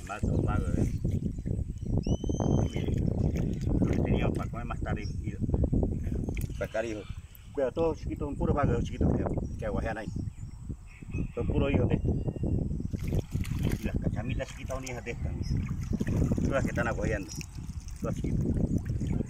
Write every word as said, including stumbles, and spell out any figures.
Mato pago, ¿eh? Miren, lo que teníamos para comer más tarde y pescar hijos. Cuidado, todos chiquitos, son puros pagos chiquitos que, que aguajean ahí. Son puros hijos de estos. Y las cachamitas chiquitas son hijas de estas. Todas las que están aguajeando. Todas chiquitas.